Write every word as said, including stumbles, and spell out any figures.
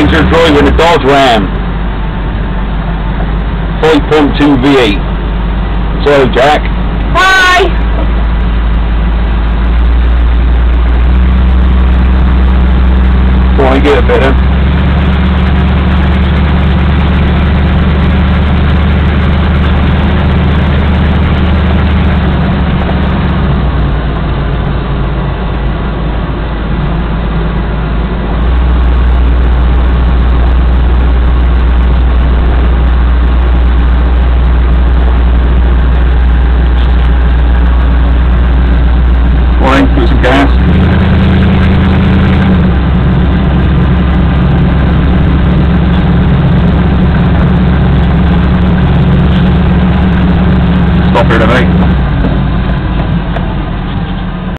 passenger driving a Dodge Ram, five point two V eight. Sorry, Jack. Hi! Go on, get a bit in. Put some gas. Stop here, mate.